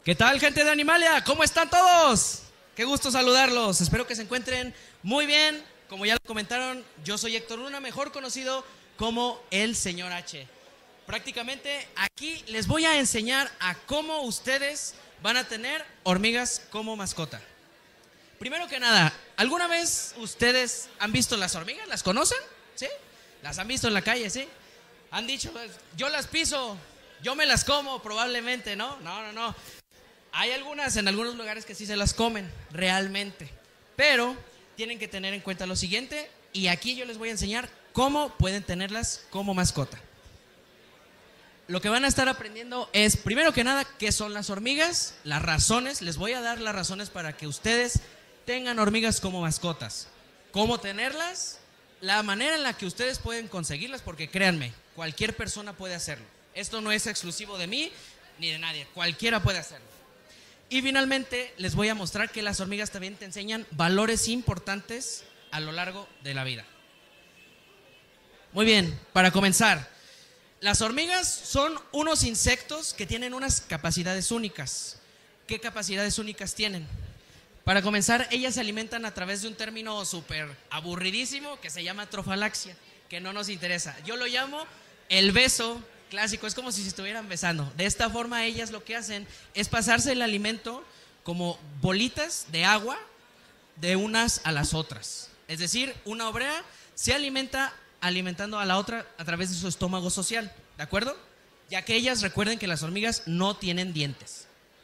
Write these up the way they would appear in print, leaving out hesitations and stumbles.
¿Qué tal, gente de Animalia? ¿Cómo están todos? Qué gusto saludarlos. Espero que se encuentren muy bien. Como ya lo comentaron, yo soy Héctor Luna, mejor conocido como el Señor H. Prácticamente aquí les voy a enseñar a cómo ustedes van a tener hormigas como mascota. Primero que nada, ¿alguna vez ustedes han visto las hormigas? ¿Las conocen? ¿Sí? ¿Las han visto en la calle? ¿Sí? Han dicho, yo las piso, yo me las como probablemente, ¿no? No. Hay algunas en algunos lugares que sí se las comen, realmente. Pero tienen que tener en cuenta lo siguiente, y aquí yo les voy a enseñar cómo pueden tenerlas como mascota. Lo que van a estar aprendiendo es, primero que nada, qué son las hormigas, las razones. Les voy a dar las razones para que ustedes tengan hormigas como mascotas. Cómo tenerlas, la manera en la que ustedes pueden conseguirlas, porque créanme, cualquier persona puede hacerlo. Esto no es exclusivo de mí ni de nadie, cualquiera puede hacerlo. Y finalmente les voy a mostrar que las hormigas también te enseñan valores importantes a lo largo de la vida. Muy bien, para comenzar, las hormigas son unos insectos que tienen unas capacidades únicas. ¿Qué capacidades únicas tienen? Para comenzar, ellas se alimentan a través de un término súper aburridísimo que se llama trofalaxia, que no nos interesa. Yo lo llamo el beso clásico, es como si se estuvieran besando. De esta forma ellas lo que hacen es pasarse el alimento como bolitas de agua de unas a las otras. Es decir, una obrera se alimenta alimentando a la otra a través de su estómago social, ¿de acuerdo? Ya que ellas, recuerden que las hormigas no tienen dientes.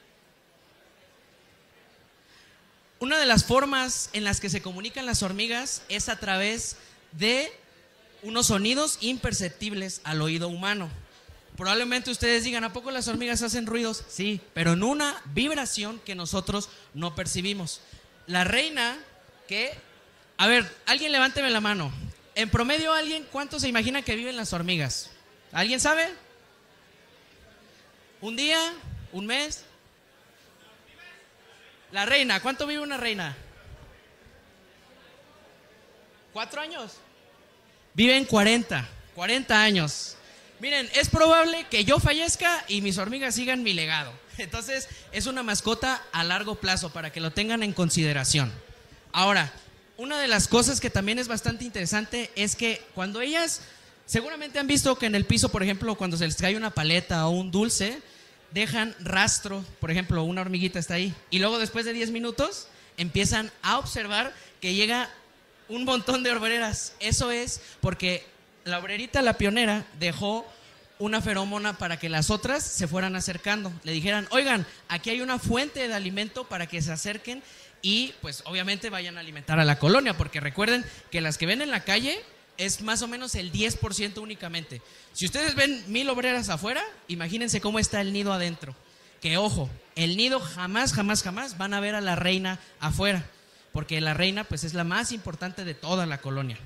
Una de las formas en las que se comunican las hormigas es a través de unos sonidos imperceptibles al oído humano. Probablemente ustedes digan, ¿a poco las hormigas hacen ruidos? Sí, pero en una vibración que nosotros no percibimos. La reina que... A ver, alguien levánteme la mano. En promedio, ¿alguien cuánto se imagina que viven las hormigas? ¿Alguien sabe? ¿Un día? ¿Un mes? La reina, ¿cuánto vive una reina? 4 años. Viven 40 años. Miren, es probable que yo fallezca y mis hormigas sigan mi legado. Entonces, es una mascota a largo plazo para que lo tengan en consideración. Ahora, una de las cosas que también es bastante interesante es que cuando ellas, seguramente han visto que en el piso, por ejemplo, cuando se les cae una paleta o un dulce, dejan rastro, por ejemplo, una hormiguita está ahí, y luego después de 10 minutos empiezan a observar que llega un montón de obreras. Eso es porque la obrerita, la pionera, dejó una feromona para que las otras se fueran acercando. Le dijeran, oigan, aquí hay una fuente de alimento para que se acerquen y pues obviamente vayan a alimentar a la colonia, porque recuerden que las que ven en la calle es más o menos el 10% únicamente. Si ustedes ven 1000 obreras afuera, imagínense cómo está el nido adentro. Que ojo, el nido jamás van a ver a la reina afuera, porque la reina pues es la más importante de toda la colonia.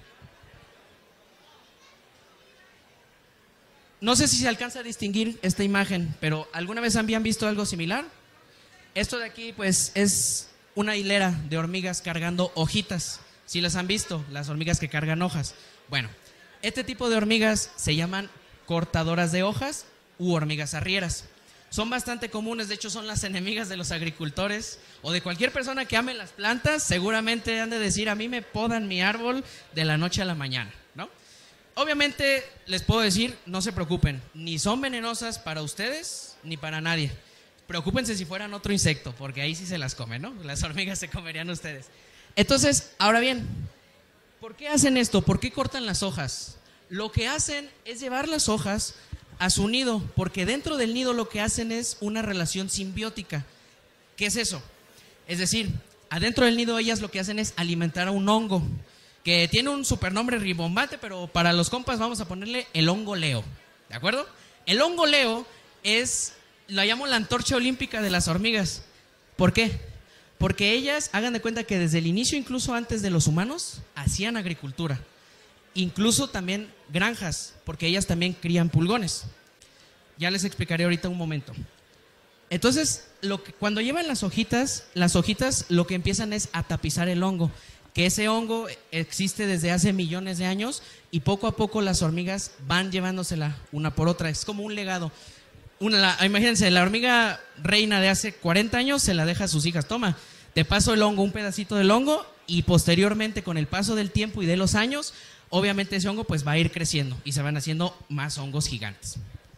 No sé si se alcanza a distinguir esta imagen, pero ¿alguna vez habían visto algo similar? Esto de aquí pues es una hilera de hormigas cargando hojitas. ¿Sí las han visto? Las hormigas que cargan hojas. Bueno, este tipo de hormigas se llaman cortadoras de hojas u hormigas arrieras. Son bastante comunes, de hecho son las enemigas de los agricultores o de cualquier persona que ame las plantas. Seguramente han de decir, a mí me podan mi árbol de la noche a la mañana, ¿no? Obviamente les puedo decir, no se preocupen, ni son venenosas para ustedes ni para nadie. Preocúpense si fueran otro insecto, porque ahí sí se las comen, ¿no? Las hormigas se comerían ustedes. Entonces, ahora bien, ¿por qué hacen esto? ¿Por qué cortan las hojas? Lo que hacen es llevar las hojas a su nido, porque dentro del nido lo que hacen es una relación simbiótica. ¿Qué es eso? Es decir, adentro del nido ellas lo que hacen es alimentar a un hongo, que tiene un supernombre rimbombante, pero para los compas vamos a ponerle el hongo Leo, ¿de acuerdo? El hongo Leo es, la llamo la antorcha olímpica de las hormigas. ¿Por qué? Porque ellas, hagan de cuenta que desde el inicio, incluso antes de los humanos, hacían agricultura. Incluso también granjas, porque ellas también crían pulgones. Ya les explicaré ahorita un momento. Entonces, cuando llevan las hojitas lo que empiezan es a tapizar el hongo. Que ese hongo existe desde hace millones de años y poco a poco las hormigas van llevándosela una por otra. Es como un legado. Imagínense, la hormiga reina de hace 40 años se la deja a sus hijas. Toma, te paso el hongo, un pedacito del hongo, y posteriormente, con el paso del tiempo y de los años, obviamente ese hongo pues va a ir creciendo y se van haciendo más hongos gigantes.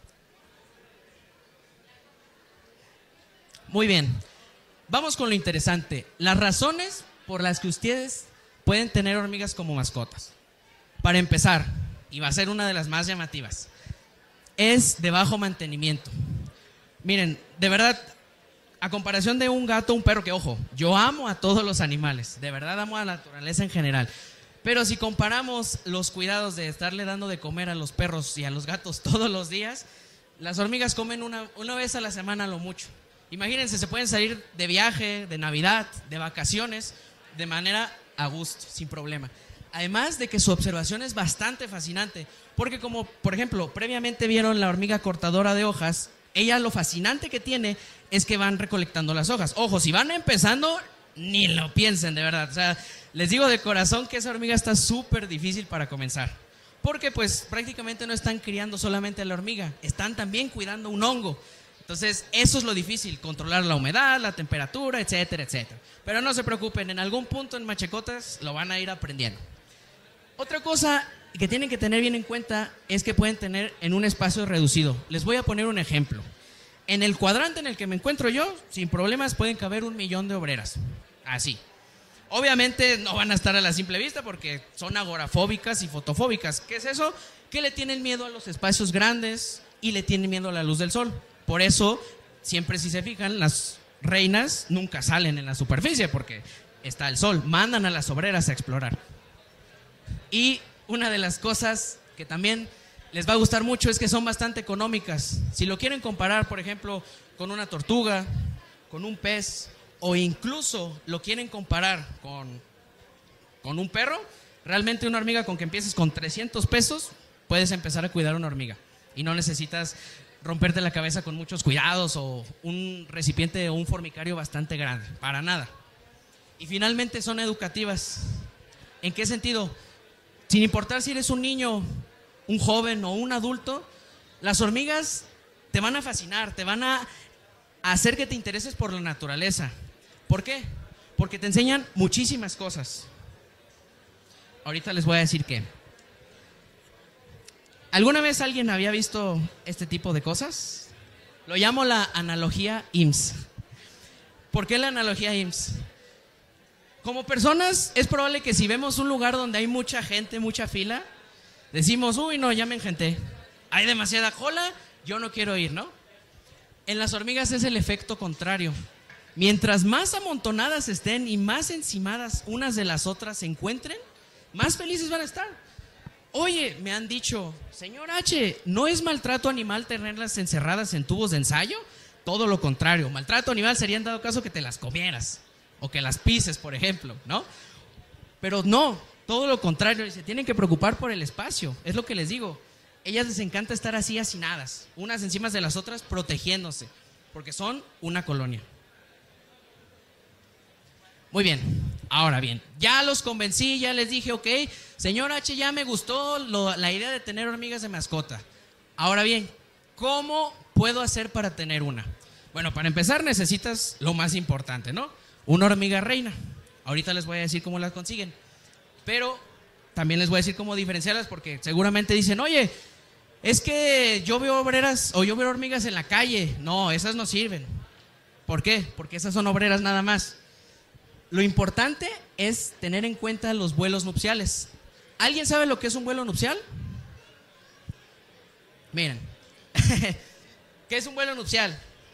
Muy bien, vamos con lo interesante. Las razones por las que ustedes pueden tener hormigas como mascotas. Para empezar, y va a ser una de las más llamativas, es de bajo mantenimiento. Miren, de verdad, a comparación de un gato, un perro, que ojo, yo amo a todos los animales, de verdad amo a la naturaleza en general, pero si comparamos los cuidados de estarle dando de comer a los perros y a los gatos todos los días, las hormigas comen una vez a la semana a lo mucho. Imagínense, se pueden salir de viaje, de Navidad, de vacaciones, de manera a gusto, sin problema. Además de que su observación es bastante fascinante, porque como por ejemplo previamente vieron la hormiga cortadora de hojas, ella lo fascinante que tiene es que van recolectando las hojas. Ojo, si van empezando, ni lo piensen, de verdad. O sea, les digo de corazón que esa hormiga está súper difícil para comenzar, porque pues prácticamente no están criando solamente a la hormiga, están también cuidando un hongo. Entonces eso es lo difícil, controlar la humedad, la temperatura, etcétera, etcétera. Pero no se preocupen, en algún punto en Machecotas lo van a ir aprendiendo. Otra cosa que tienen que tener bien en cuenta es que pueden tener en un espacio reducido. Les voy a poner un ejemplo. En el cuadrante en el que me encuentro yo, sin problemas pueden caber 1 millón de obreras. Así. Obviamente no van a estar a la simple vista porque son agorafóbicas y fotofóbicas. ¿Qué es eso? Que le tienen miedo a los espacios grandes y le tienen miedo a la luz del sol. Por eso, siempre si se fijan, las reinas nunca salen en la superficie porque está el sol. Mandan a las obreras a explorar. Y una de las cosas que también les va a gustar mucho es que son bastante económicas. Si lo quieren comparar, por ejemplo, con una tortuga, con un pez, o incluso lo quieren comparar con un perro, realmente una hormiga con que empieces con 300 pesos, puedes empezar a cuidar una hormiga. Y no necesitas romperte la cabeza con muchos cuidados o un recipiente o un formicario bastante grande, para nada. Y finalmente son educativas. ¿En qué sentido? Sin importar si eres un niño, un joven o un adulto, las hormigas te van a fascinar, te van a hacer que te intereses por la naturaleza. ¿Por qué? Porque te enseñan muchísimas cosas. Ahorita les voy a decir qué. ¿Alguna vez alguien había visto este tipo de cosas? Lo llamo la analogía IMSS. ¿Por qué la analogía IMSS? Como personas, es probable que si vemos un lugar donde hay mucha gente, mucha fila, decimos, uy, no, ya me engenté. Hay demasiada cola, yo no quiero ir, ¿no? En las hormigas es el efecto contrario. Mientras más amontonadas estén y más encimadas unas de las otras se encuentren, más felices van a estar. Oye, me han dicho, señor H, ¿no es maltrato animal tenerlas encerradas en tubos de ensayo? Todo lo contrario, maltrato animal sería en dado caso que te las comieras o que las pises, por ejemplo, ¿no? Pero no, todo lo contrario, se tienen que preocupar por el espacio, es lo que les digo. Ellas les encanta estar así hacinadas, unas encima de las otras protegiéndose, porque son una colonia. Muy bien, ahora bien, ya los convencí, ya les dije, ok, señor H, ya me gustó la idea de tener hormigas de mascota. Ahora bien, ¿cómo puedo hacer para tener una? Bueno, para empezar necesitas lo más importante, ¿no? Una hormiga reina. Ahorita les voy a decir cómo las consiguen, pero también les voy a decir cómo diferenciarlas porque seguramente dicen, oye, es que yo veo obreras o yo veo hormigas en la calle. No, esas no sirven. ¿Por qué? Porque esas son obreras nada más. Lo importante es tener en cuenta los vuelos nupciales. ¿Alguien sabe lo que es un vuelo nupcial? Miren, ¿qué es un vuelo nupcial?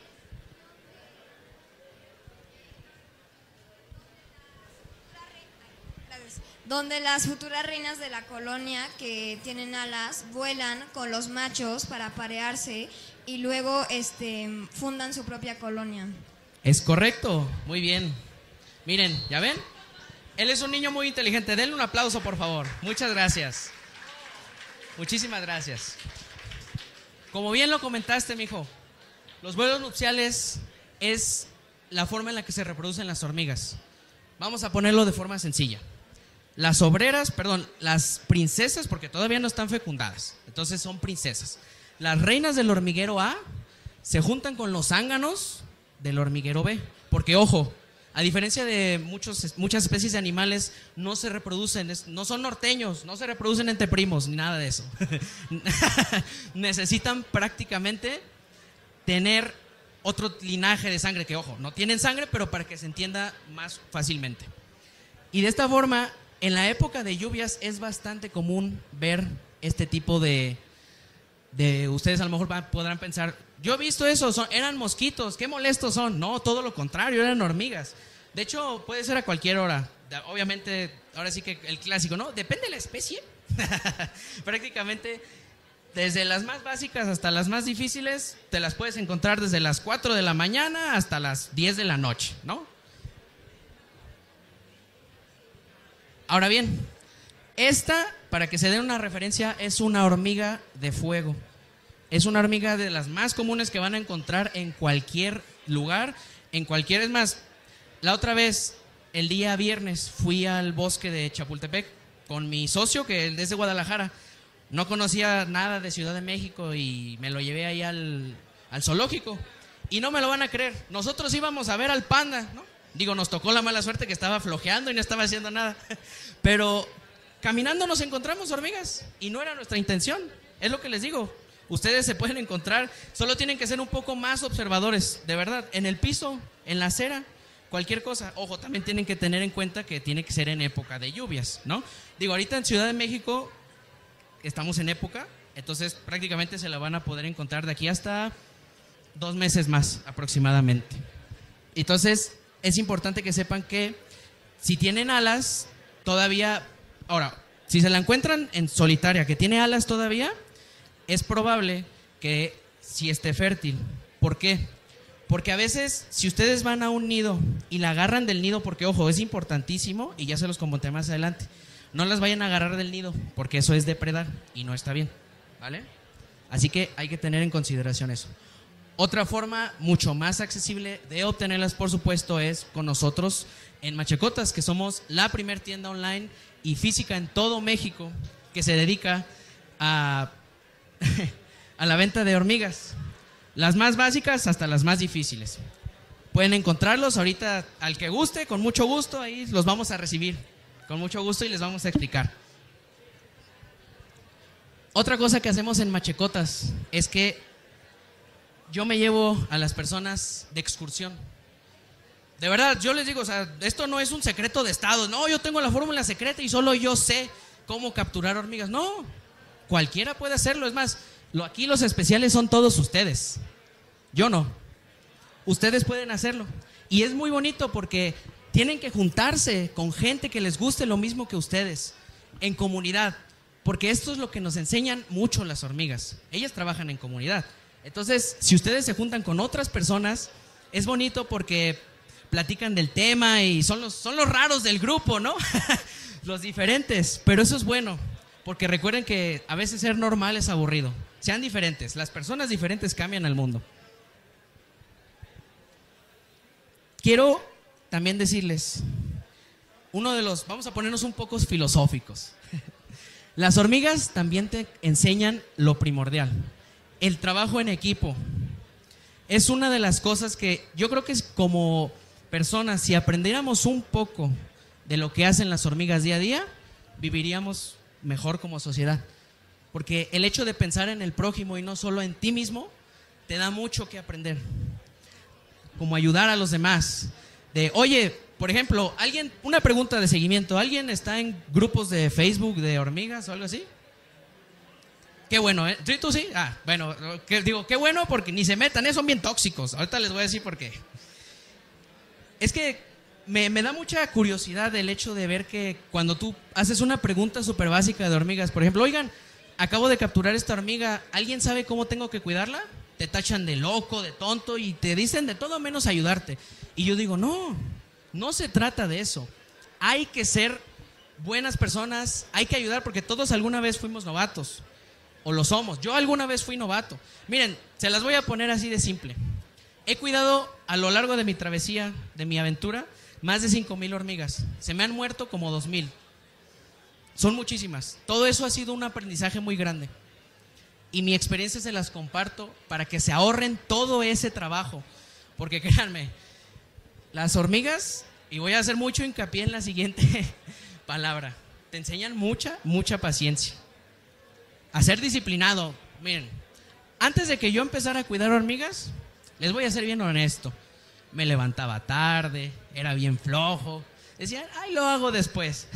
Donde las futuras reinas de la colonia que tienen alas vuelan con los machos para aparearse y luego fundan su propia colonia. Es correcto, muy bien. Miren, ¿ya ven? Él es un niño muy inteligente. Denle un aplauso, por favor. Muchas gracias. Muchísimas gracias. Como bien lo comentaste, mijo, los vuelos nupciales es la forma en la que se reproducen las hormigas. Vamos a ponerlo de forma sencilla. Las obreras, perdón, las princesas, porque todavía no están fecundadas, entonces son princesas. Las reinas del hormiguero A se juntan con los zánganos del hormiguero B. Porque, ojo, a diferencia de muchas especies de animales, no se reproducen, no son norteños, no se reproducen entre primos, ni nada de eso. Necesitan prácticamente tener otro linaje de sangre, que ojo, no tienen sangre, pero para que se entienda más fácilmente. Y de esta forma, en la época de lluvias es bastante común ver este tipo de ustedes a lo mejor podrán pensar, yo he visto eso, eran mosquitos, qué molestos son. No, todo lo contrario, eran hormigas. De hecho, puede ser a cualquier hora. Obviamente, ahora sí que el clásico, ¿no? Depende de la especie. Prácticamente, desde las más básicas hasta las más difíciles, te las puedes encontrar desde las 4 de la mañana hasta las 10 de la noche, ¿no? Ahora bien, esta, para que se den una referencia, es una hormiga de fuego. Es una hormiga de las más comunes que van a encontrar en cualquier lugar, es más, la otra vez, el día viernes, fui al bosque de Chapultepec con mi socio, que es de Guadalajara. No conocía nada de Ciudad de México y me lo llevé ahí al zoológico. Y no me lo van a creer, nosotros íbamos a ver al panda, ¿no? Digo, nos tocó la mala suerte que estaba flojeando y no estaba haciendo nada. Pero caminando nos encontramos hormigas y no era nuestra intención, es lo que les digo. Ustedes se pueden encontrar, solo tienen que ser un poco más observadores, de verdad, en el piso, en la acera, cualquier cosa. Ojo, también tienen que tener en cuenta que tiene que ser en época de lluvias, ¿no? Digo, ahorita en Ciudad de México estamos en época, entonces prácticamente se la van a poder encontrar de aquí hasta 2 meses más aproximadamente. Entonces es importante que sepan que si tienen alas, todavía, ahora, si se la encuentran en solitaria, que tiene alas todavía, es probable que sí esté fértil. ¿Por qué? Porque a veces, si ustedes van a un nido y la agarran del nido, porque ojo, es importantísimo, y ya se los comenté más adelante, no las vayan a agarrar del nido, porque eso es depredar y no está bien, ¿vale? Así que hay que tener en consideración eso. Otra forma mucho más accesible de obtenerlas, por supuesto, es con nosotros en Machecotas, que somos la primer tienda online y física en todo México que se dedica a la venta de hormigas, las más básicas hasta las más difíciles. Pueden encontrarlos ahorita, al que guste, con mucho gusto, ahí los vamos a recibir, con mucho gusto, y les vamos a explicar. Otra cosa que hacemos en Machecotas es que yo me llevo a las personas de excursión. De verdad, yo les digo, o sea, esto no es un secreto de estado. No, yo tengo la fórmula secreta y solo yo sé cómo capturar hormigas. No, cualquiera puede hacerlo. Es más, aquí los especiales son todos ustedes. Yo no. Ustedes pueden hacerlo. Y es muy bonito porque tienen que juntarse con gente que les guste lo mismo que ustedes, en comunidad. Porque esto es lo que nos enseñan mucho las hormigas. Ellas trabajan en comunidad. Entonces, si ustedes se juntan con otras personas, es bonito porque platican del tema y son los raros del grupo, ¿no? Los diferentes. Pero eso es bueno, porque recuerden que a veces ser normal es aburrido. Sean diferentes. Las personas diferentes cambian al mundo. Quiero también decirles, vamos a ponernos un poco filosóficos. Las hormigas también te enseñan lo primordial, el trabajo en equipo. Es una de las cosas que yo creo que es como personas, si aprendiéramos un poco de lo que hacen las hormigas día a día, viviríamos mejor como sociedad. Porque el hecho de pensar en el prójimo y no solo en ti mismo, te da mucho que aprender. Como ayudar a los demás. Oye, por ejemplo, una pregunta de seguimiento. ¿Alguien está en grupos de Facebook de hormigas o algo así? Qué bueno, ¿eh? ¿Tú sí? Bueno, qué bueno porque ni se metan, son bien tóxicos. Ahorita les voy a decir por qué. Es que me da mucha curiosidad el hecho de ver que cuando tú haces una pregunta súper básica de hormigas, por ejemplo, oigan, acabo de capturar esta hormiga, ¿alguien sabe cómo tengo que cuidarla? Te tachan de loco, de tonto y te dicen de todo menos ayudarte. Y yo digo, no se trata de eso. Hay que ser buenas personas, hay que ayudar porque todos alguna vez fuimos novatos. O lo somos. Yo alguna vez fui novato. Miren, se las voy a poner así de simple. He cuidado a lo largo de mi travesía, de mi aventura, más de 5,000 hormigas. Se me han muerto como 2,000. Son muchísimas. Todo eso ha sido un aprendizaje muy grande. y mi experiencia se las comparto para que se ahorren todo ese trabajo. Porque créanme, las hormigas, y voy a hacer mucho hincapié en la siguiente palabra, te enseñan mucha paciencia. A ser disciplinado. Miren, antes de que yo empezara a cuidar hormigas, les voy a ser bien honesto. Me levantaba tarde, era bien flojo. Decía, ay, lo hago después.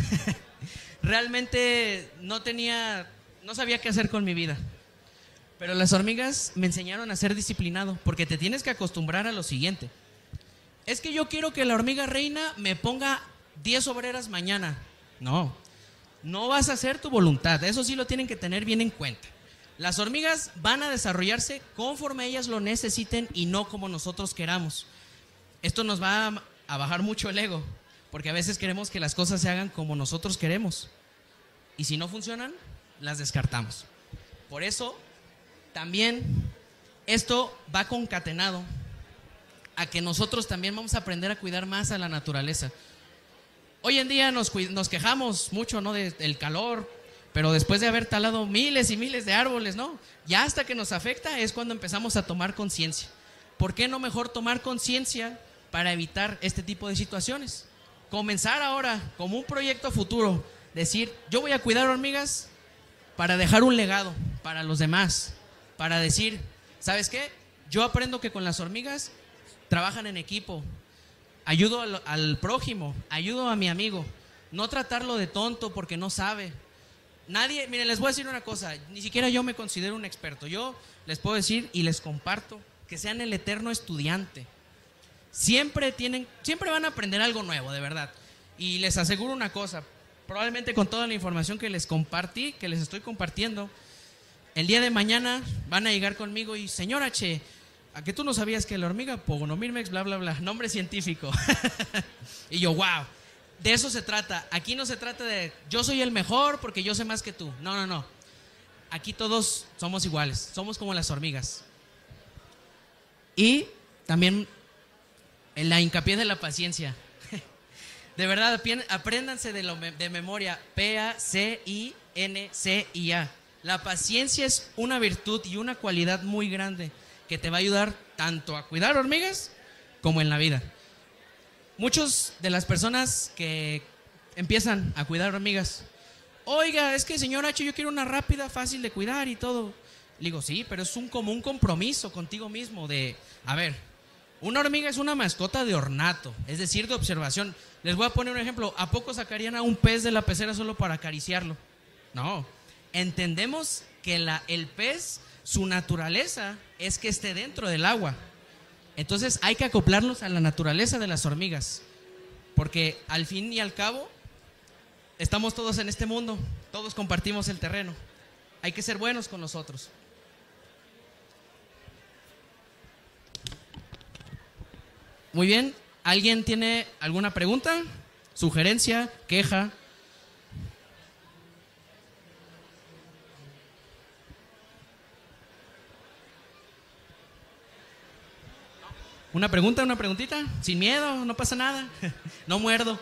Realmente no sabía qué hacer con mi vida. Pero las hormigas me enseñaron a ser disciplinado, porque te tienes que acostumbrar a lo siguiente. Es que yo quiero que la hormiga reina me ponga 10 obreras mañana. No vas a hacer tu voluntad. Eso sí lo tienen que tener bien en cuenta. Las hormigas van a desarrollarse conforme ellas lo necesiten y no como nosotros queramos. Esto nos va a bajar mucho el ego, porque a veces queremos que las cosas se hagan como nosotros queremos. Y si no funcionan, las descartamos. Por eso, también esto va concatenado a que nosotros también vamos a aprender a cuidar más a la naturaleza. Hoy en día nos quejamos mucho, ¿no?, del calor, pero después de haber talado miles y miles de árboles, ¿no?, ya hasta que nos afecta es cuando empezamos a tomar conciencia. ¿Por qué no mejor tomar conciencia para evitar este tipo de situaciones? Comenzar ahora como un proyecto futuro, decir, yo voy a cuidar hormigas para dejar un legado para los demás, para decir, ¿sabes qué? Yo aprendo que con las hormigas trabajan en equipo, ayudo al prójimo, ayudo a mi amigo, no tratarlo de tonto porque no sabe. Nadie, miren, les voy a decir una cosa, ni siquiera yo me considero un experto. Yo les puedo decir y les comparto que sean el eterno estudiante. Siempre van a aprender algo nuevo, de verdad. Y les aseguro una cosa, probablemente con toda la información que les compartí, que les estoy compartiendo, el día de mañana van a llegar conmigo y, señor H, ¿a que tú no sabías que la hormiga Pogonomyrmex, bla, bla, bla, nombre científico? Y yo, wow, de eso se trata. Aquí no se trata de yo soy el mejor porque yo sé más que tú. No. Aquí todos somos iguales, somos como las hormigas. Y también en la hincapié de la paciencia. De verdad, apréndanse de memoria, P-A-C-I-N-C-I-A. La paciencia es una virtud y una cualidad muy grande que te va a ayudar tanto a cuidar hormigas como en la vida. Muchas de las personas que empiezan a cuidar hormigas, oiga, es que señor H, yo quiero una rápida, fácil de cuidar y todo. Le digo, sí, pero es como un compromiso contigo mismo de, a ver, una hormiga es una mascota de ornato, es decir, de observación. Les voy a poner un ejemplo. ¿A poco sacarían a un pez de la pecera solo para acariciarlo? No. Entendemos que el pez, su naturaleza es que esté dentro del agua. Entonces hay que acoplarnos a la naturaleza de las hormigas, porque al fin y al cabo estamos todos en este mundo, todos compartimos el terreno. Hay que ser buenos con nosotros. Muy bien, ¿alguien tiene alguna pregunta, sugerencia, queja? ¿Una pregunta, una preguntita? Sin miedo, no pasa nada. No muerdo.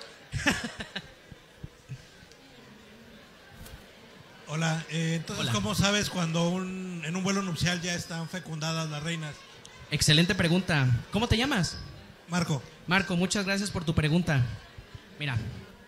Hola, entonces, Hola. ¿Cómo sabes cuando en un vuelo nupcial ya están fecundadas las reinas? Excelente pregunta. ¿Cómo te llamas? Marco. Marco, muchas gracias por tu pregunta. Mira,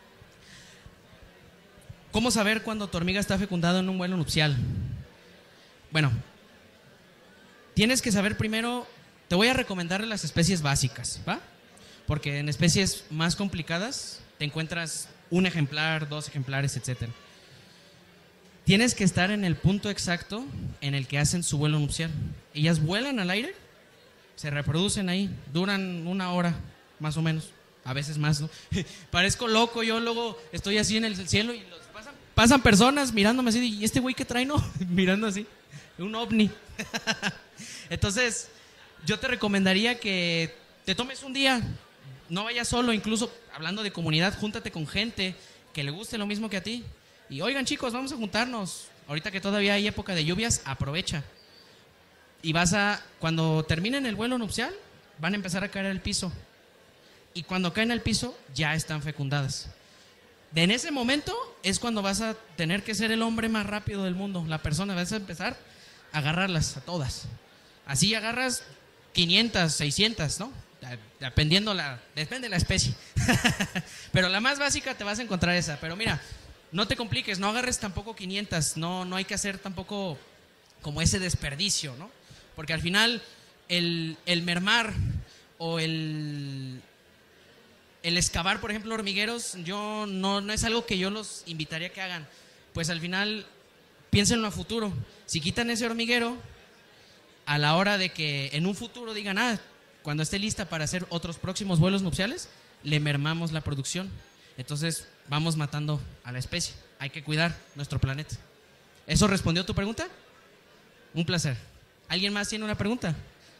¿cómo saber cuando tu hormiga está fecundada en un vuelo nupcial? Bueno, tienes que saber primero, te voy a recomendar las especies básicas, ¿va? Porque en especies más complicadas te encuentras un ejemplar, 2 ejemplares, etc. Tienes que estar en el punto exacto en el que hacen su vuelo nupcial. Ellas vuelan al aire, se reproducen ahí, duran 1 hora, más o menos, a veces más, ¿no? Parezco loco, yo luego estoy así en el cielo y pasan personas mirándome así, ¿y este güey qué trae, no? Mirando así, un ovni. Entonces, yo te recomendaría que te tomes un día, no vayas solo, incluso hablando de comunidad, júntate con gente que le guste lo mismo que a ti. Y oigan, chicos, vamos a juntarnos, ahorita que todavía hay época de lluvias, aprovecha. Y cuando terminen el vuelo nupcial, van a empezar a caer al piso. Y cuando caen al piso, ya están fecundadas. En ese momento es cuando vas a tener que ser el hombre más rápido del mundo. La persona, vas a empezar agarrarlas a todas. Así agarras 500, 600, ¿no? Depende de la especie. Pero la más básica te vas a encontrar esa. Pero mira, no te compliques, no agarres tampoco 500, no hay que hacer tampoco como ese desperdicio, ¿no? Porque al final el mermar o el excavar, por ejemplo, hormigueros, yo no es algo que yo los invitaría a que hagan. Pues al final, piénsenlo a futuro. Si quitan ese hormiguero, a la hora de que en un futuro digan, cuando esté lista para hacer otros próximos vuelos nupciales, le mermamos la producción. Entonces vamos matando a la especie. Hay que cuidar nuestro planeta. ¿Eso respondió a tu pregunta? Un placer. ¿Alguien más tiene una pregunta?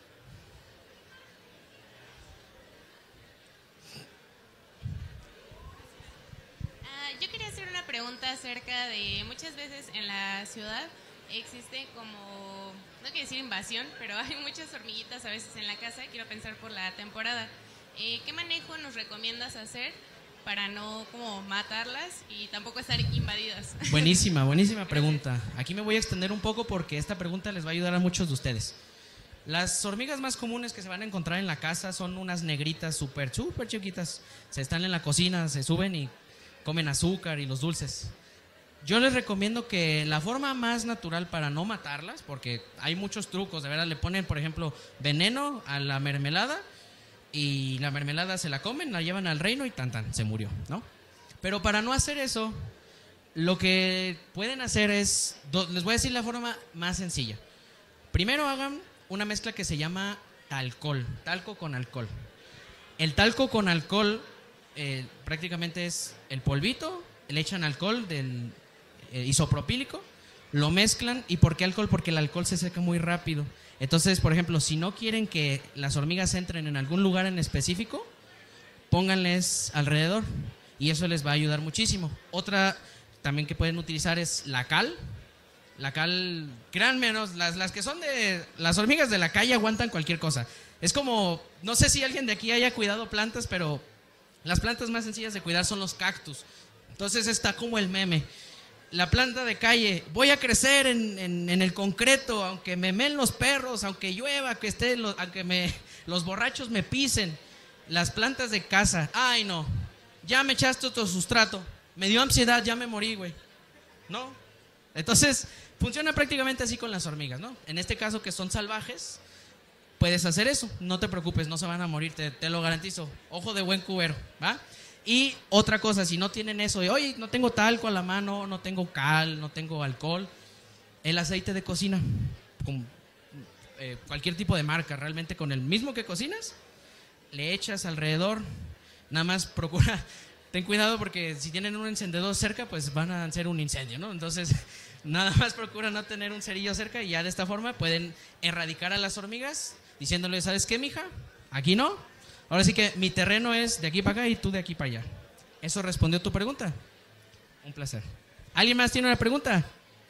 Yo quería hacer una pregunta acerca de muchas veces en la ciudad existe como, no quiero decir invasión, pero hay muchas hormiguitas a veces en la casa, quiero pensar por la temporada. ¿Qué manejo nos recomiendas hacer para no como matarlas y tampoco estar invadidas? Buenísima pregunta. Aquí me voy a extender un poco porque esta pregunta les va a ayudar a muchos de ustedes. Las hormigas más comunes que se van a encontrar en la casa son unas negritas súper chiquitas. Se están en la cocina, se suben y comen azúcar y los dulces. Yo les recomiendo que la forma más natural para no matarlas, porque hay muchos trucos, de verdad, le ponen, por ejemplo, veneno a la mermelada y la mermelada se la comen, la llevan al reino y se murió, ¿no? Pero para no hacer eso, lo que pueden hacer es, les voy a decir la forma más sencilla. Primero hagan una mezcla que se llama talco con alcohol. El talco con alcohol prácticamente es el polvito, le echan alcohol del isopropílico, lo mezclan. ¿Y por qué alcohol? Porque el alcohol se seca muy rápido. Entonces, por ejemplo, si no quieren que las hormigas entren en algún lugar en específico, pónganles alrededor y eso les va a ayudar muchísimo. Otra también que pueden utilizar es la cal. La cal, créanme, ¿no? Las que son de las hormigas de la calle aguantan cualquier cosa. Es como, no sé si alguien de aquí haya cuidado plantas, pero las plantas más sencillas de cuidar son los cactus. Entonces está como el meme. La planta de calle, voy a crecer en el concreto, aunque me meen los perros, aunque llueva, aunque los borrachos me pisen. Las plantas de casa, ay no, ya me echaste otro sustrato, me dio ansiedad, ya me morí, güey. ¿No? Entonces, funciona prácticamente así con las hormigas, ¿no? En este caso que son salvajes, puedes hacer eso, no te preocupes, no se van a morir, te lo garantizo. Ojo de buen cubero, ¿va? Y otra cosa, si no tienen eso de, oye, no tengo talco a la mano, no tengo cal, no tengo alcohol, el aceite de cocina, con cualquier tipo de marca, realmente con el mismo que cocinas, le echas alrededor, nada más procura, ten cuidado porque si tienen un encendedor cerca, pues van a hacer un incendio, ¿no? Entonces, nada más procura no tener un cerillo cerca y ya de esta forma pueden erradicar a las hormigas diciéndole, ¿sabes qué, mija? Aquí no. Ahora sí que mi terreno es de aquí para acá y tú de aquí para allá. ¿Eso respondió tu pregunta? Un placer. ¿Alguien más tiene una pregunta?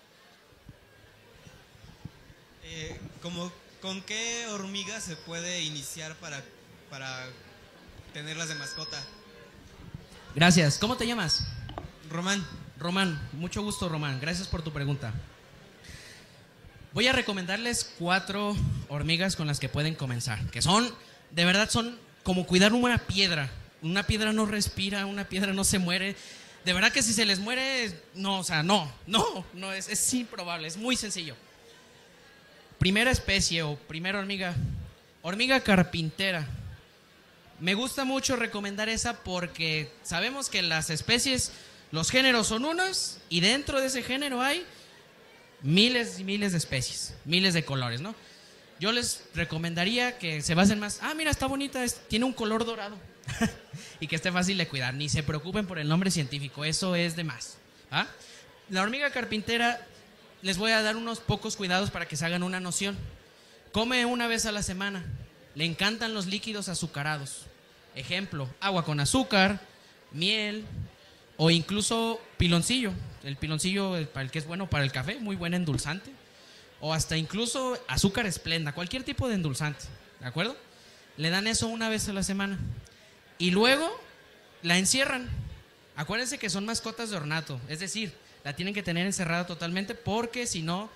¿Con qué hormiga se puede iniciar para tenerlas de mascota? Gracias. ¿Cómo te llamas? Román. Román, mucho gusto, Román. Gracias por tu pregunta. Voy a recomendarles 4 hormigas con las que pueden comenzar, que son, de verdad, son como cuidar una piedra. Una piedra no respira, una piedra no se muere. De verdad que si se les muere, no, o sea, no, es improbable, es muy sencillo. Primera especie o primera hormiga, hormiga carpintera. Me gusta mucho recomendar esa porque sabemos que las especies, los géneros son unos y dentro de ese género hay miles y miles de especies, miles de colores, ¿no? Yo les recomendaría que se basen más, mira, está bonita, tiene un color dorado y que esté fácil de cuidar, ni se preocupen por el nombre científico, eso es de más. ¿Ah? La hormiga carpintera, les voy a dar unos pocos cuidados para que se hagan una noción. Come una vez a la semana, le encantan los líquidos azucarados. Ejemplo, agua con azúcar, miel o incluso piloncillo. El piloncillo, para el que es bueno para el café, muy buen endulzante. O hasta incluso azúcar esplenda, cualquier tipo de endulzante, ¿de acuerdo? Le dan eso una vez a la semana. Y luego la encierran. Acuérdense que son mascotas de ornato, es decir, la tienen que tener encerrada totalmente porque si no,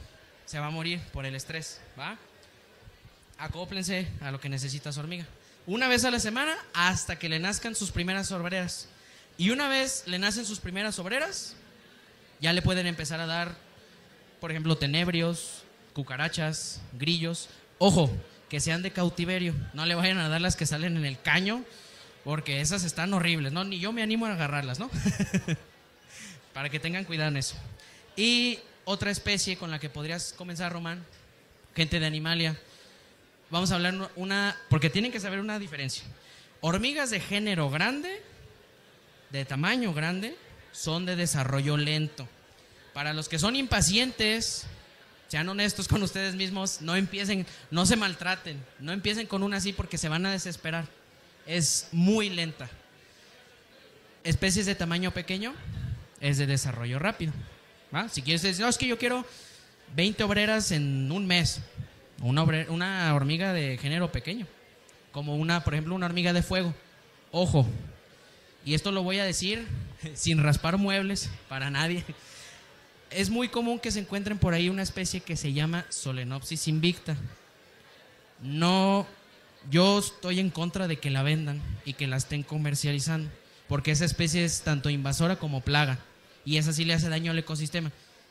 se va a morir por el estrés, ¿va? Acóplense a lo que necesita su hormiga. Una vez a la semana hasta que le nazcan sus primeras obreras. Y una vez le nacen sus primeras obreras, ya le pueden empezar a dar, por ejemplo, tenebrios, cucarachas, grillos. Ojo, que sean de cautiverio. No le vayan a dar las que salen en el caño, porque esas están horribles, ¿no? Ni yo me animo a agarrarlas, ¿no? Para que tengan cuidado en eso. Y otra especie con la que podrías comenzar, Román, gente de Animalia. Vamos a hablar porque tienen que saber una diferencia. Hormigas de género grande, de tamaño grande, son de desarrollo lento. Para los que son impacientes, sean honestos con ustedes mismos, no empiecen, no se maltraten, no empiecen con una así porque se van a desesperar. Es muy lenta. Especies de tamaño pequeño es de desarrollo rápido, ¿va? Si quieres decir, no, es que yo quiero 20 obreras en un mes, una hormiga de género pequeño, como por ejemplo, una hormiga de fuego. Ojo, y esto lo voy a decir sin raspar muebles para nadie. Es muy común que se encuentren por ahí una especie que se llama Solenopsis invicta. No, yo estoy en contra de que la vendan y que la estén comercializando, porque esa especie es tanto invasora como plaga, y esa sí le hace daño al ecosistema.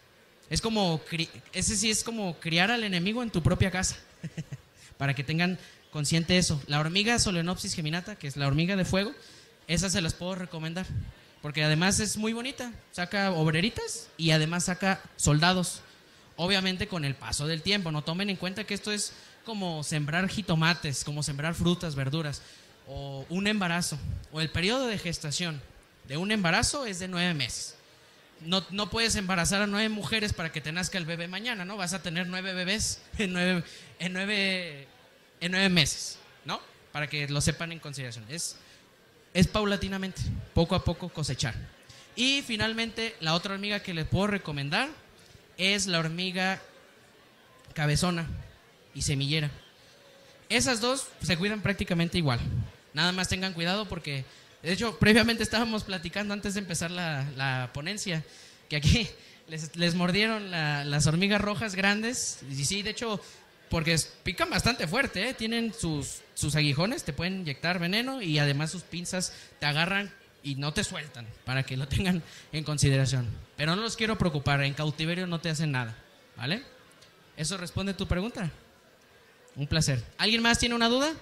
Ese sí es como criar al enemigo en tu propia casa, para que tengan consciente eso. La hormiga Solenopsis geminata, que es la hormiga de fuego, esa se las puedo recomendar, porque además es muy bonita, saca obreritas y además saca soldados, obviamente con el paso del tiempo. No tomen en cuenta que esto es como sembrar jitomates, como sembrar frutas, verduras, o un embarazo, o el periodo de gestación de un embarazo es de 9 meses. No puedes embarazar a 9 mujeres para que te nazca el bebé mañana, ¿no? Vas a tener 9 bebés en 9 meses, ¿no? Para que lo sepan en consideración. Es paulatinamente, poco a poco cosechar. Y finalmente, la otra hormiga que les puedo recomendar es la hormiga cabezona y semillera. Esas dos se cuidan prácticamente igual. Nada más tengan cuidado porque, de hecho, previamente estábamos platicando antes de empezar la ponencia, que aquí les mordieron las hormigas rojas grandes. Y sí, de hecho, porque pican bastante fuerte, ¿eh? Tienen sus aguijones, te pueden inyectar veneno y además sus pinzas te agarran y no te sueltan, para que lo tengan en consideración. Pero no los quiero preocupar, en cautiverio no te hacen nada, ¿vale? ¿Eso responde a tu pregunta? Un placer. ¿Alguien más tiene una duda?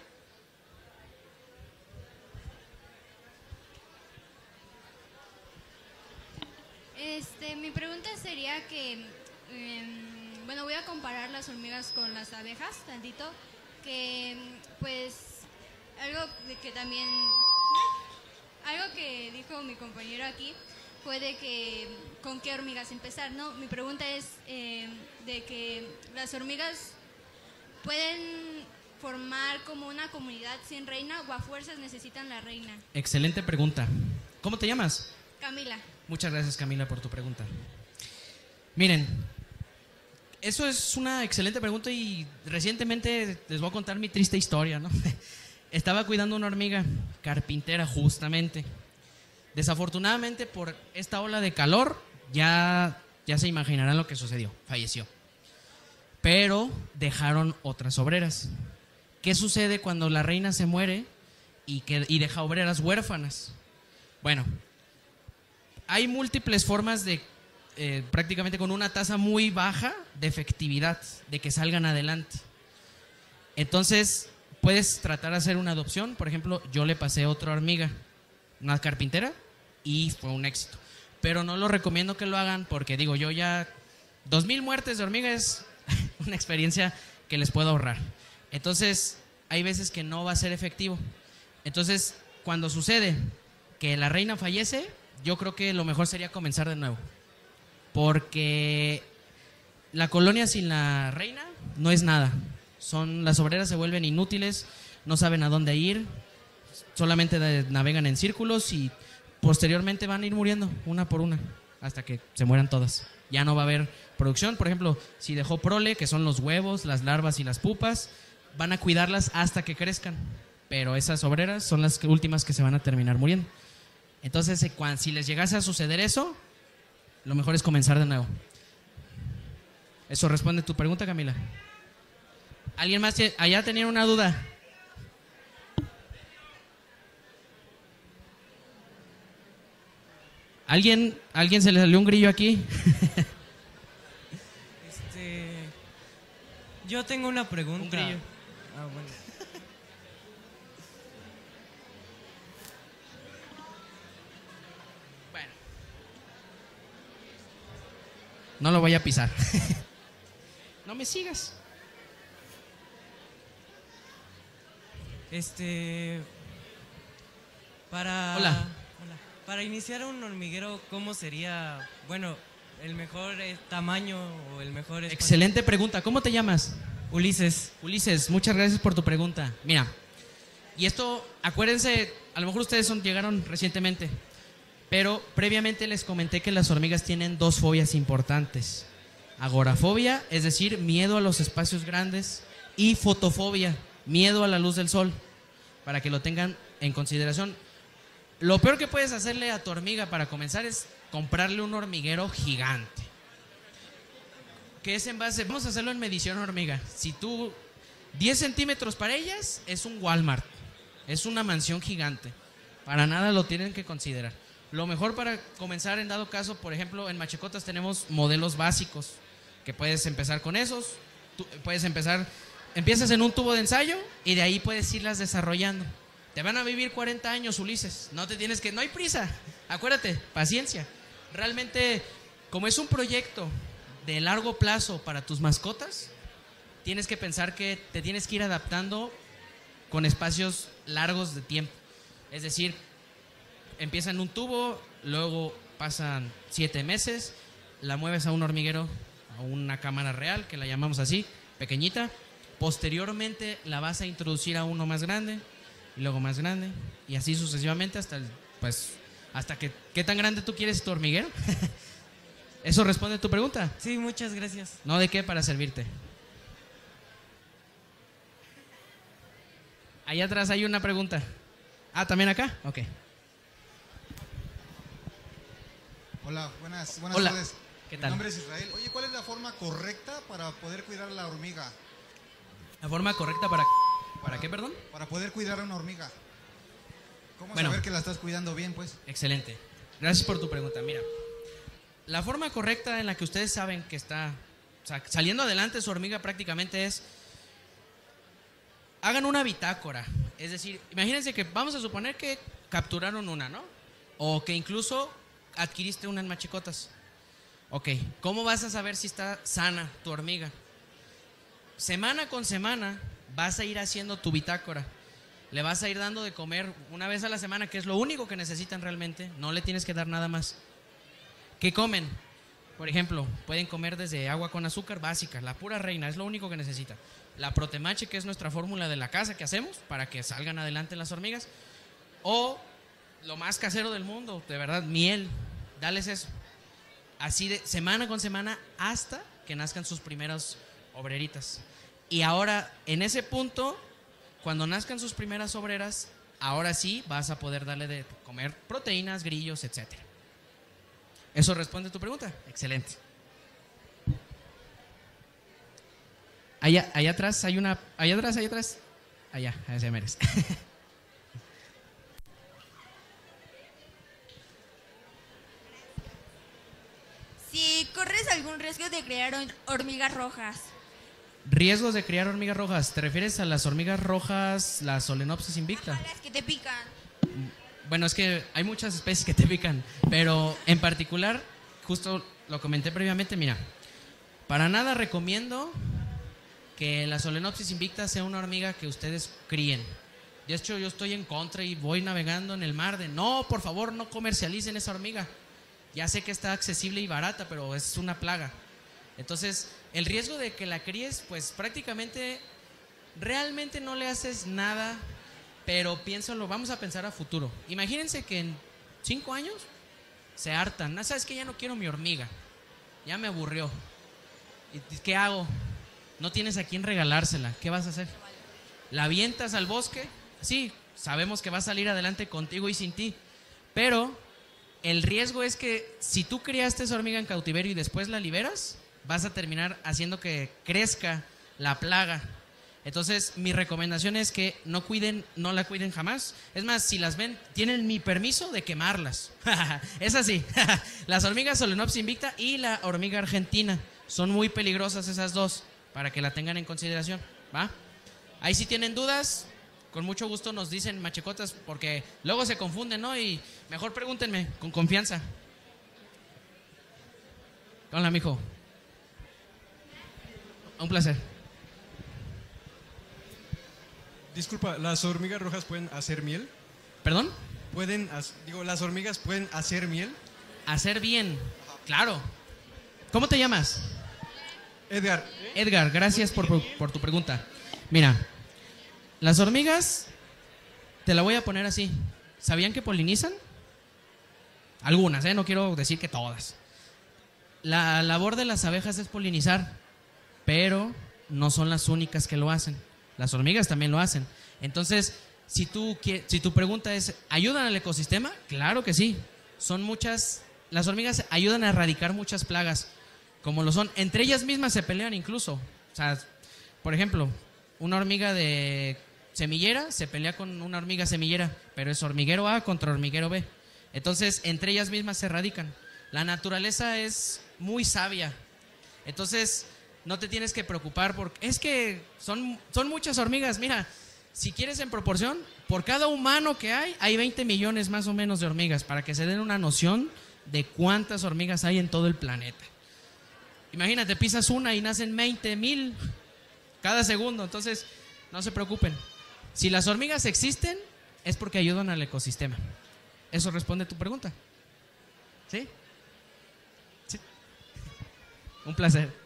Mi pregunta sería que, bueno, voy a comparar las hormigas con las abejas, tantito, que pues algo que dijo mi compañero aquí fue de que con qué hormigas empezar, ¿no? Mi pregunta es de que las hormigas pueden formar como una comunidad sin reina o a fuerzas necesitan la reina. Excelente pregunta. ¿Cómo te llamas? Camila. Muchas gracias, Camila, por tu pregunta. Miren, eso es una excelente pregunta y recientemente les voy a contar mi triste historia, ¿no? Estaba cuidando una hormiga carpintera justamente. Desafortunadamente por esta ola de calor ya se imaginarán lo que sucedió, falleció. Pero dejaron otras obreras. ¿Qué sucede cuando la reina se muere y deja obreras huérfanas? Bueno, hay múltiples formas de, prácticamente con una tasa muy baja de efectividad, de que salgan adelante. Entonces, puedes tratar de hacer una adopción. Por ejemplo, yo le pasé otra hormiga, una carpintera, y fue un éxito. Pero no lo recomiendo que lo hagan porque, digo, yo ya 2000 muertes de hormiga es una experiencia que les puedo ahorrar. Entonces, hay veces que no va a ser efectivo. Entonces, cuando sucede que la reina fallece, yo creo que lo mejor sería comenzar de nuevo. Porque la colonia sin la reina no es nada. Las obreras se vuelven inútiles, no saben a dónde ir, solamente navegan en círculos y posteriormente van a ir muriendo una por una hasta que se mueran todas. Ya no va a haber producción. Por ejemplo, si dejó prole, que son los huevos, las larvas y las pupas, van a cuidarlas hasta que crezcan. Pero esas obreras son las últimas que se van a terminar muriendo. Entonces, si les llegase a suceder eso, lo mejor es comenzar de nuevo. Eso responde tu pregunta, Camila. ¿Alguien más allá tenía una duda? ¿Alguien se le salió un grillo aquí? Yo tengo una pregunta. Un grillo. Ah, bueno. Bueno. No lo voy a pisar. No me sigas. Para... Hola. Hola. Para iniciar un hormiguero, ¿cómo sería, bueno, el mejor tamaño o el mejor espacio? Excelente pregunta. ¿Cómo te llamas? Ulises. Ulises, muchas gracias por tu pregunta. Mira, y esto, acuérdense, a lo mejor ustedes llegaron recientemente, pero previamente les comenté que las hormigas tienen dos fobias importantes. Agorafobia, es decir, miedo a los espacios grandes, y fotofobia, miedo a la luz del sol, para que lo tengan en consideración. Lo peor que puedes hacerle a tu hormiga para comenzar es comprarle un hormiguero gigante. Que es en base, vamos a hacerlo en medición hormiga. Si tú, 10 centímetros para ellas es un Walmart, es una mansión gigante. Para nada lo tienen que considerar. Lo mejor para comenzar, en dado caso, por ejemplo, en Machecotas tenemos modelos básicos, que puedes empezar con esos. Tú puedes empiezas en un tubo de ensayo y de ahí puedes irlas desarrollando. Te van a vivir 40 años, Ulises. No hay prisa. Acuérdate, paciencia. Realmente, como es un proyecto de largo plazo para tus mascotas, tienes que pensar que te tienes que ir adaptando con espacios largos de tiempo. Es decir, empieza en un tubo, luego pasan 7 meses, la mueves a un hormiguero, a una cámara real, que la llamamos así, pequeñita. Posteriormente la vas a introducir a uno más grande, y luego más grande, y así sucesivamente hasta que, ¿qué tan grande tú quieres tu hormiguero? ¿Eso responde a tu pregunta? Sí, muchas gracias. No, ¿de qué? Para servirte. Allá atrás hay una pregunta. Ah, ¿también acá? Ok. Hola, buenas Hola. tardes. ¿Qué tal? Mi nombre es Israel. Oye, ¿cuál es la forma correcta para poder cuidar a la hormiga? ¿La forma correcta para qué, perdón? Para poder cuidar a una hormiga. ¿Cómo Bueno. saber que la estás cuidando bien, pues? Excelente. Gracias por tu pregunta. Mira, la forma correcta en la que ustedes saben que está saliendo adelante su hormiga prácticamente es: hagan una bitácora. Es decir, imagínense que vamos a suponer que capturaron una, ¿no? O que incluso adquiriste una en Machecotas. Ok, ¿cómo vas a saber si está sana tu hormiga? Semana con semana vas a ir haciendo tu bitácora. Le vas a ir dando de comer una vez a la semana, que es lo único que necesitan realmente. No le tienes que dar nada más. ¿Qué comen? Por ejemplo, pueden comer desde agua con azúcar básica, la pura reina, es lo único que necesita. La Protemache, que es nuestra fórmula de la casa que hacemos para que salgan adelante las hormigas. O lo más casero del mundo, de verdad, miel. Dales eso. Así de semana con semana hasta que nazcan sus primeras obreritas. Y ahora, en ese punto, cuando nazcan sus primeras obreras, ahora sí vas a poder darle de comer proteínas, grillos, etc. ¿Eso responde a tu pregunta? Excelente. Allá atrás hay una... Allá atrás. Allá se merece. Si corres algún riesgo de crear hormigas rojas. Riesgos de criar hormigas rojas. ¿Te refieres a las hormigas rojas, la Solenopsis invicta? Ajá, las que te pican. Bueno, es que hay muchas especies que te pican, pero en particular, justo lo comenté previamente, mira, para nada recomiendo que la Solenopsis invicta sea una hormiga que ustedes críen. De hecho, yo estoy en contra y voy navegando en el mar de, no, por favor, no comercialicen esa hormiga. Ya sé que está accesible y barata, pero es una plaga. Entonces, el riesgo de que la críes, pues prácticamente, realmente no le haces nada, pero piénsalo, vamos a pensar a futuro. Imagínense que en 5 años se hartan. ¿No? ¿Sabes qué? Ya no quiero mi hormiga. Ya me aburrió. ¿Y qué hago? No tienes a quién regalársela. ¿Qué vas a hacer? ¿La avientas al bosque? Sí, sabemos que va a salir adelante contigo y sin ti. Pero el riesgo es que si tú criaste esa hormiga en cautiverio y después la liberas, vas a terminar haciendo que crezca la plaga. Entonces, mi recomendación es que no la cuiden jamás. Es más, si las ven, tienen mi permiso de quemarlas. Es así. Las hormigas Solenopsis invicta y la hormiga argentina son muy peligrosas esas dos, para que la tengan en consideración, ¿va? Ahí si tienen dudas, con mucho gusto nos dicen, machecotas, porque luego se confunden, ¿no? Y mejor pregúntenme con confianza. Hola, mijo. Un placer. Disculpa, ¿las hormigas rojas pueden hacer miel? ¿Perdón? ¿Las hormigas pueden hacer miel? Hacer bien, claro. ¿Cómo te llamas? Edgar. Edgar, gracias por tu pregunta. Mira, las hormigas, te la voy a poner así. ¿Sabían que polinizan? Algunas, no quiero decir que todas. La labor de las abejas es polinizar, pero no son las únicas que lo hacen. Las hormigas también lo hacen. Entonces, si tu pregunta es, ¿ayudan al ecosistema? Claro que sí. Son muchas. Las hormigas ayudan a erradicar muchas plagas, como lo son. Entre ellas mismas se pelean incluso. O sea, por ejemplo, una hormiga de semillera se pelea con una hormiga semillera, pero es hormiguero A contra hormiguero B. Entonces, entre ellas mismas se erradican. La naturaleza es muy sabia. Entonces, no te tienes que preocupar porque es que son muchas hormigas. Mira, si quieres en proporción, por cada humano que hay 20 millones más o menos de hormigas, para que se den una noción de cuántas hormigas hay en todo el planeta. Imagínate, pisas una y nacen 20,000 cada segundo. Entonces, no se preocupen. Si las hormigas existen, es porque ayudan al ecosistema. ¿Eso responde a tu pregunta? ¿Sí? Sí. Un placer.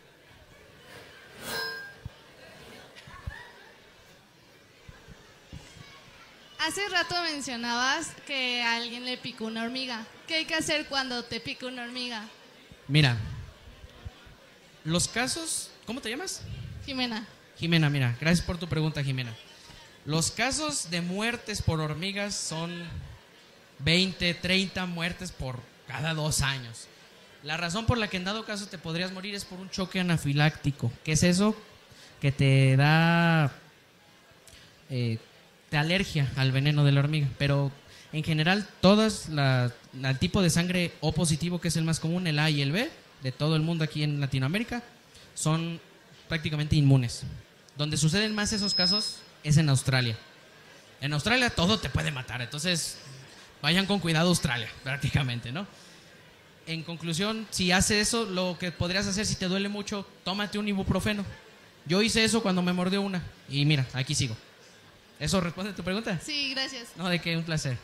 Hace rato mencionabas que a alguien le picó una hormiga. ¿Qué hay que hacer cuando te pica una hormiga? Mira, los casos... ¿Cómo te llamas? Jimena. Jimena, mira, gracias por tu pregunta, Jimena. Los casos de muertes por hormigas son 20, 30 muertes por cada 2 años. La razón por la que en dado caso te podrías morir es por un choque anafiláctico. ¿Qué es eso? Que te da... te alergia al veneno de la hormiga. Pero en general todas el tipo de sangre O positivo, que es el más común, el A y el B, de todo el mundo aquí en Latinoamérica, son prácticamente inmunes. Donde suceden más esos casos es en Australia. En Australia todo te puede matar, entonces vayan con cuidado a Australia, prácticamente, ¿no? En conclusión, si haces eso, lo que podrías hacer si te duele mucho, tómate un ibuprofeno. Yo hice eso cuando me mordió una y mira, aquí sigo. ¿Eso responde a tu pregunta? Sí, gracias. No, de qué, un placer.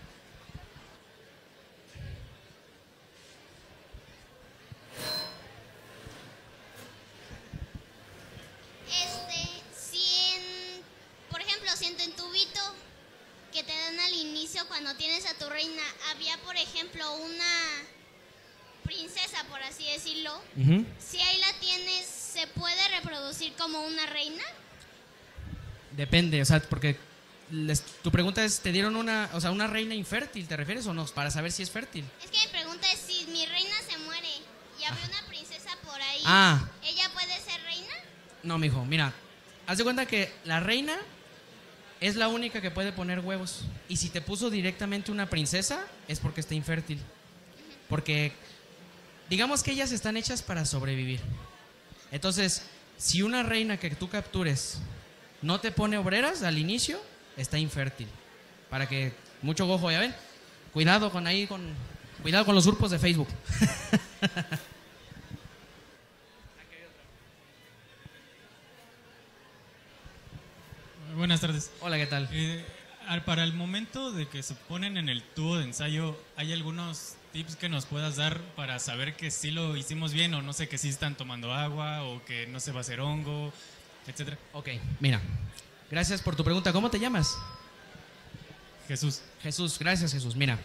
Por ejemplo, si en tu tubito que te dan al inicio cuando tienes a tu reina, había, por ejemplo, una princesa, por así decirlo, si ahí la tienes, ¿se puede reproducir como una reina? Depende, o sea, porque tu pregunta es, ¿te dieron una reina infértil, te refieres o no? Para saber si es fértil. Es que mi pregunta es, si mi reina se muere y había una princesa por ahí, ¿ella puede ser reina? No, mijo, mira, haz de cuenta que la reina es la única que puede poner huevos. Y si te puso directamente una princesa, es porque está infértil. Porque, digamos que ellas están hechas para sobrevivir. Entonces, si una reina que tú captures no te pone obreras al inicio, está infértil. Para que, mucho ojo, ya ven, cuidado con los grupos de Facebook. Buenas tardes. Hola, ¿qué tal? Para el momento de que se ponen en el tubo de ensayo, ¿hay algunos tips que nos puedas dar para saber que sí lo hicimos bien o no sé, que sí están tomando agua o que no se va a hacer hongo, etcétera? Ok, mira, gracias por tu pregunta. ¿Cómo te llamas? Jesús. Jesús, gracias Jesús. Mira,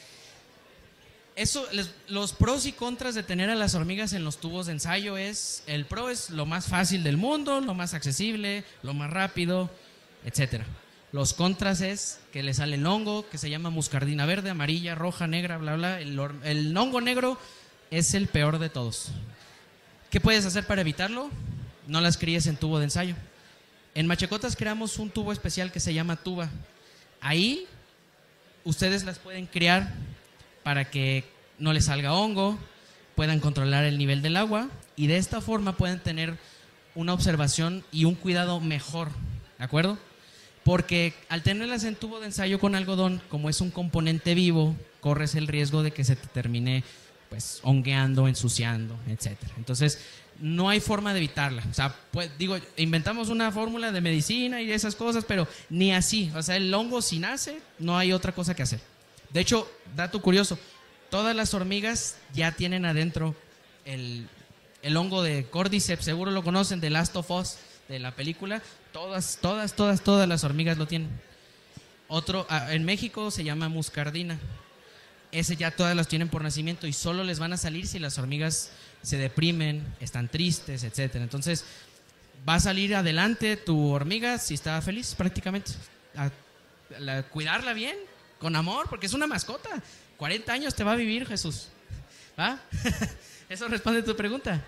los pros y contras de tener a las hormigas en los tubos de ensayo es, el pro es lo más fácil del mundo, lo más accesible, lo más rápido, etcétera. Los contras es que le sale el hongo, que se llama muscardina verde, amarilla, roja, negra, bla, bla. El hongo negro es el peor de todos. ¿Qué puedes hacer para evitarlo? No las críes en tubo de ensayo. En Machecotas creamos un tubo especial que se llama tuba. Ahí ustedes las pueden criar para que no les salga hongo, puedan controlar el nivel del agua y de esta forma pueden tener una observación y un cuidado mejor, ¿de acuerdo? Porque al tenerlas en tubo de ensayo con algodón, como es un componente vivo, corres el riesgo de que se te termine pues hongueando, ensuciando, etcétera. Entonces, no hay forma de evitarla. O sea, pues, digo, inventamos una fórmula de medicina y esas cosas, pero ni así. O sea, el hongo si nace, no hay otra cosa que hacer. De hecho, dato curioso, todas las hormigas ya tienen adentro el hongo de Cordyceps, seguro lo conocen, de Last of Us, de la película. Todas las hormigas lo tienen. Otro, en México se llama muscardina. Ese ya todas las tienen por nacimiento y solo les van a salir si las hormigas se deprimen, están tristes, etcétera. Entonces, va a salir adelante tu hormiga si está feliz prácticamente. Cuidarla bien, con amor, porque es una mascota. 40 años te va a vivir, Jesús. ¿Va? Eso responde a tu pregunta.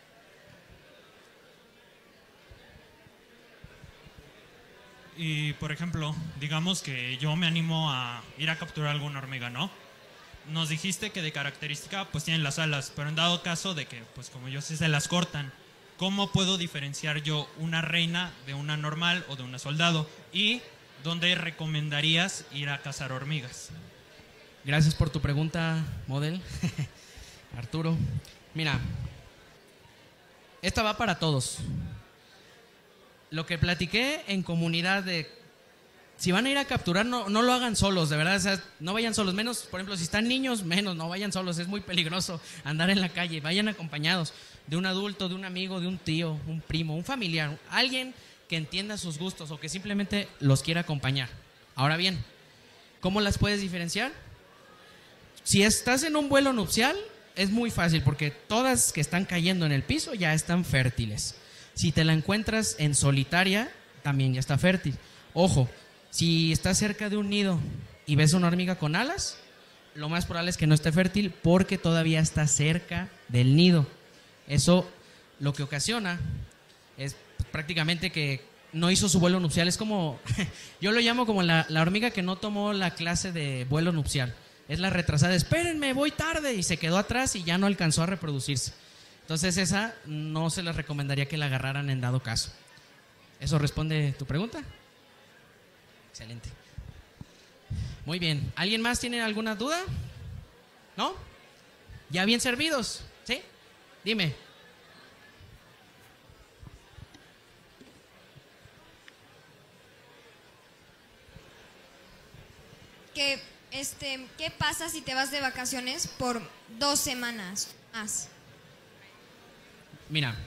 Y, por ejemplo, digamos que yo me animo a ir a capturar alguna hormiga, ¿no? Nos dijiste que de característica pues tienen las alas, pero en dado caso de que, pues como yo sé, se las cortan, ¿cómo puedo diferenciar yo una reina de una normal o de una soldado? ¿Y dónde recomendarías ir a cazar hormigas? Gracias por tu pregunta, Model. Arturo. Mira, esta va para todos. Lo que platiqué en comunidad de si van a ir a capturar, no lo hagan solos, de verdad, o sea, no vayan solos, menos, por ejemplo, si están niños, menos, no vayan solos, es muy peligroso andar en la calle, vayan acompañados de un adulto, de un amigo, de un tío, un primo, un familiar, alguien que entienda sus gustos o que simplemente los quiera acompañar. Ahora bien, ¿cómo las puedes diferenciar? Si estás en un vuelo nupcial, es muy fácil porque todas que están cayendo en el piso ya están fértiles. Si te la encuentras en solitaria, también ya está fértil. Ojo, si estás cerca de un nido y ves una hormiga con alas, lo más probable es que no esté fértil porque todavía está cerca del nido. Eso lo que ocasiona es prácticamente que no hizo su vuelo nupcial. Es como, yo lo llamo como la hormiga que no tomó la clase de vuelo nupcial. Es la retrasada, espérenme, voy tarde, y se quedó atrás y ya no alcanzó a reproducirse. Entonces esa no se les recomendaría que la agarraran en dado caso. ¿Eso responde tu pregunta? Excelente. Muy bien. ¿Alguien más tiene alguna duda? ¿No? ¿Ya bien servidos? ¿Sí? Dime. ¿Qué pasa si te vas de vacaciones por 2 semanas más? Mira,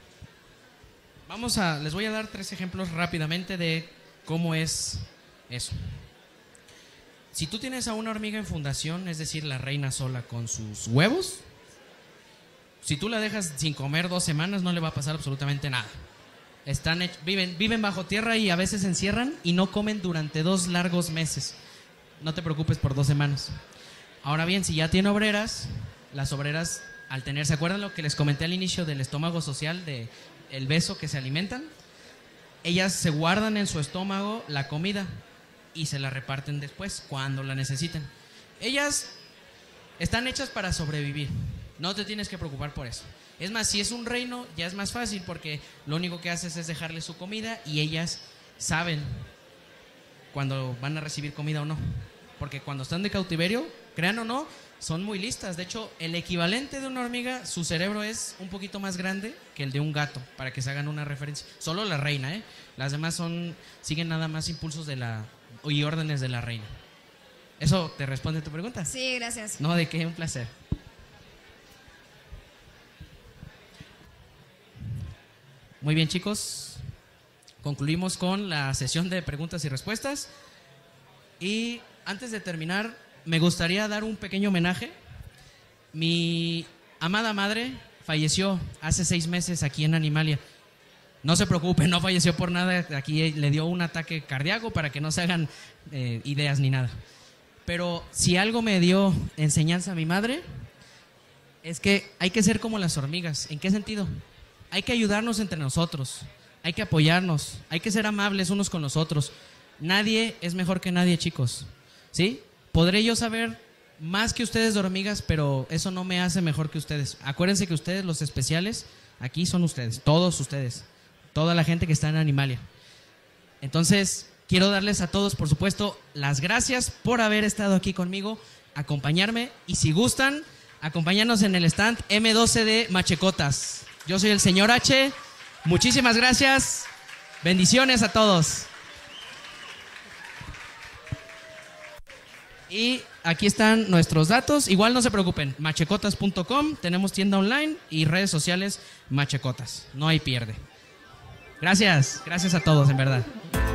les voy a dar 3 ejemplos rápidamente de cómo es eso. Si tú tienes a una hormiga en fundación, es decir, la reina sola con sus huevos, si tú la dejas sin comer 2 semanas, no le va a pasar absolutamente nada. Viven bajo tierra y a veces se encierran y no comen durante 2 largos meses. No te preocupes por 2 semanas. Ahora bien, si ya tiene obreras, las obreras al tener, ¿se acuerdan lo que les comenté al inicio del estómago social, de el beso que se alimentan? Ellas se guardan en su estómago la comida y se la reparten después cuando la necesiten. Ellas están hechas para sobrevivir. No te tienes que preocupar por eso. Es más, si es un reino, ya es más fácil porque lo único que haces es dejarle su comida y ellas saben cuando van a recibir comida o no. Porque cuando están de cautiverio, crean o no, son muy listas. De hecho, el equivalente de una hormiga, su cerebro es un poquito más grande que el de un gato, para que se hagan una referencia. Solo la reina, ¿eh? Las demás siguen nada más impulsos y órdenes de la reina. ¿Eso te responde a tu pregunta? Sí, gracias. No, de qué, un placer. Muy bien, chicos. Concluimos con la sesión de preguntas y respuestas. Y antes de terminar, me gustaría dar un pequeño homenaje. Mi amada madre falleció hace 6 meses aquí en Animalia. No se preocupen, no falleció por nada. Aquí le dio un ataque cardíaco para que no se hagan ideas ni nada. Pero si algo me dio enseñanza a mi madre, Es que hay que ser como las hormigas. ¿En qué sentido? Hay que ayudarnos entre nosotros, hay que apoyarnos, hay que ser amables unos con los otros. Nadie es mejor que nadie, chicos, ¿sí? Podré yo saber más que ustedes de hormigas, pero eso no me hace mejor que ustedes. Acuérdense que ustedes, los especiales, aquí son ustedes, todos ustedes, toda la gente que está en Animalia. Entonces, quiero darles a todos, por supuesto, las gracias por haber estado aquí conmigo, acompañarme, y si gustan, acompañarnos en el stand M12 de Machecotas. Yo soy el señor H. Muchísimas gracias. Bendiciones a todos. Y aquí están nuestros datos. Igual no se preocupen, machecotas.com, tenemos tienda online y redes sociales Machecotas. No hay pierde. Gracias a todos, en verdad.